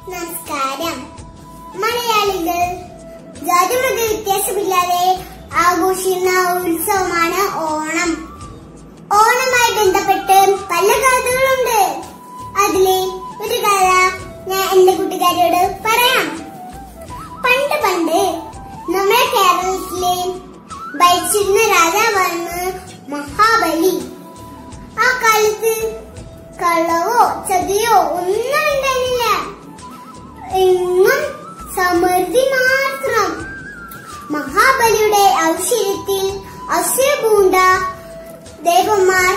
നമസ്കാരം. മലയാളികൾ ജാതിമത വ്യത്യാസമില്ലാതെ ആഘോഷിക്കുന്ന ഉത്സവമാണ് ഓണം. ഓണമായി ബന്ധപ്പെട്ട് പല കഥകളുണ്ട്. അതിലെ ഒരു കഥ ഞാൻ എന്റെ കൂട്ടുകാരോട് പറയാം. പണ്ട് നമ്മുടെ കേരളത്തിലെ ഭരിച്ചിരുന്ന രാജാവാണ് മഹാബലി. ആ കാലത്ത് കള്ളവോ ചതിയോ ഒന്നും ഉണ്ടായിരുന്നില്ല. എങ്ങും സമൃദ്ധി മാത്രം. മഹാബലിയുടെ ഔഷധത്തിൽ അസൂയപൂണ്ട ദേവന്മാർ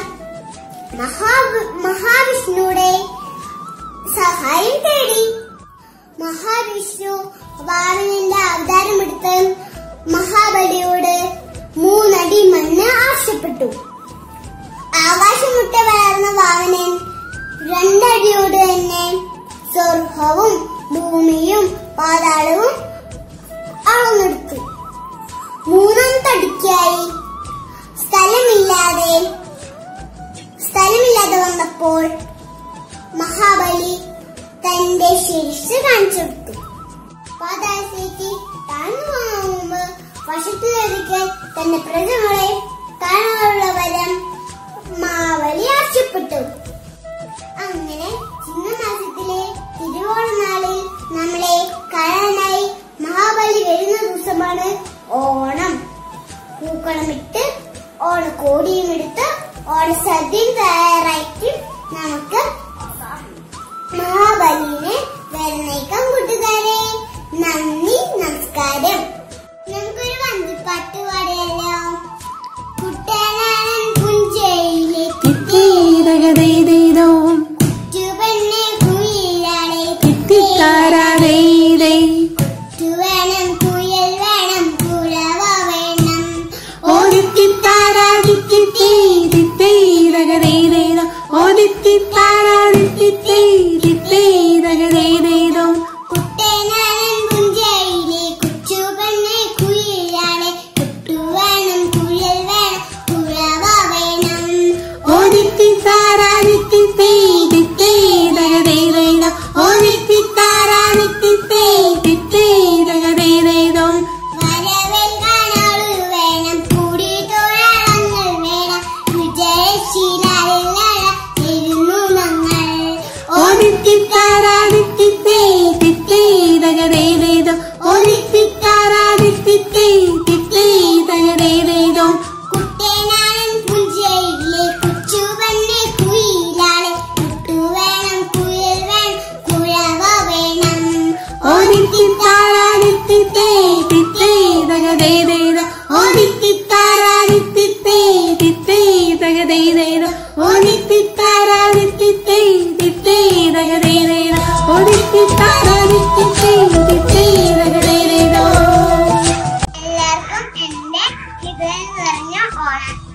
മഹാവിഷ്ണുവിടെ സഹായം തേടി. മഹാവിഷ്ണു വാമനന്റെ അവതാരമെടുത്ത് മഹാബലിയോട് 3 അടി മണ്ണ് ആവശ്യപ്പെട്ടു. ആകാശമുട്ട വളർന്ന വാമനൻ 2 അടിയോട് തന്നെ സ്വർഗവും ഭൂമിയും പാതാളവും അളന്നെടുത്തു. 3ാമത്തെ അടിക്കായി സ്ഥലമില്ലാതെ വന്നപ്പോൾ മഹാബലി തന്റെ ശിരസ് കാണിച്ചെടുത്തു. പാതാളത്തേക്ക് താഴ്ന്നു പോകുന്ന മുമ്പ് വശത്തിലൊരിക്കൽ തന്റെ പ്രജകളെ കാണാനുള്ള വരം മഹാബലി ആവശ്യപ്പെട്ടു. അങ്ങനെ ചിങ്ങമാസത്തിലെ തിരുവോണനാളിൽ നമ്മളെ കാണാനായി മഹാബലി വരുന്ന ദിവസമാണ് ഓണം. പൂക്കളമിട്ട് ഓണക്കോടിയും എടുത്ത് ഓണസദ്യയും തയ്യാറാക്കി നമുക്ക് മഹാബലിനെ വരണേക്കാം. കൂട്ടുകാരെ, നന്ദി, നമസ്കാരം. നമുക്കൊരു വഞ്ചിപ്പാട്ട് പാടിയല്ലോ. കുട്ടനാടൻ പുഞ്ചയിലെ കുറ്റുപെണ്ണെ കുയിലാളെ കുറ്റുവേണം കുയൽ വേണം കുളവ വേണം കുട്ടനാടൻ പുഞ്ചയിലെ കുറ്റുപെണ്ണെ കുയിലാളെ കുറ്റുവേണം കുയൽ വേണം കുളവ വേണം വരവേൽക്കാനാളു വേണം കൂടി തൊഴാളങ്ങൾ വേണം വിജയശീലായിരുന്നു ഞങ്ങൾ കുട്ടനാടൻ പുഞ്ചയിലെ കുറ്റുപെണ്ണെ കുയിലാളെ കുറ്റുവേണം കുയൽ വേണം കുളവ വേണം എല്ലാവർക്കും എന്റെ ഹൃദയം നിറഞ്ഞ ഓണം.